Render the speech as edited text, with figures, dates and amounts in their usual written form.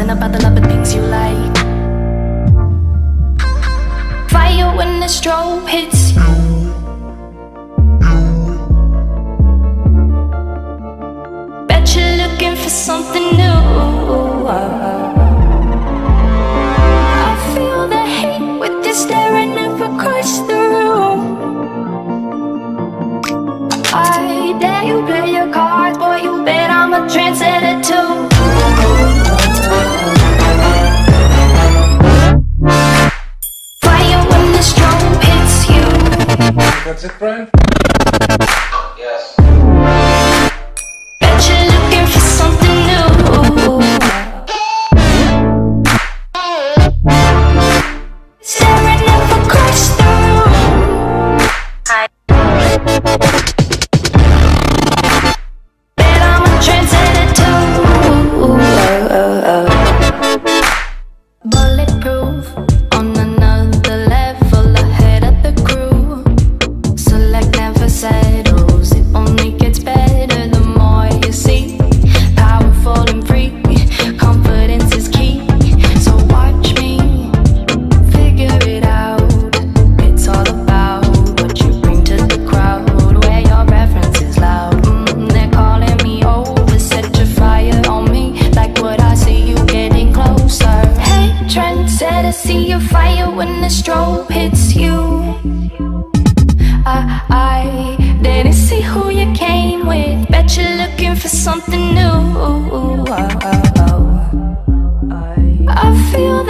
something about the love of things you like. Fire when the strobe hits you. Bet you're looking for something new. I feel the heat with you staring across the room. I dare you play your cards, boy, you bet I'm a trendsetter too. Fire when the strobe hits you. That's it, Brian? Yes. Bet you're looking for something new. Staring across the room. Bet I'm a trendsetter too. Bulletproof, on another level, ahead of the crew. Select never settles, it only gets better the more you see. Powerful and free, confidence is key. So watch me figure it out. It's all about what you bring to the crowd, where your reference is loud. They're calling me over, set your fire on me, like what I see you getting closer. Hey, trendsetter, see your fire when the strobe hits you. I didn't see who you came with. Bet you're looking for something new. I feel